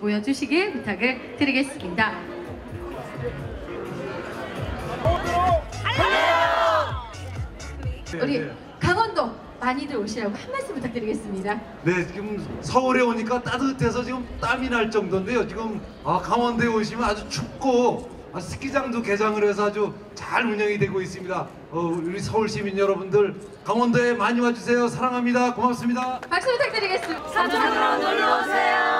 보여주시길 부탁을 드리겠습니다. 우리 강원도 많이들 오시라고 한 말씀 부탁드리겠습니다. 네, 지금 서울에 오니까 따뜻해서 지금 땀이 날 정도인데요. 지금 강원도에 오시면 아주 춥고 스키장도 개장을 해서 아주 잘 운영이 되고 있습니다. 우리 서울 시민 여러분들 강원도에 많이 와주세요. 사랑합니다. 고맙습니다. 박수 부탁드리겠습니다. 삼천으로 놀러오세요.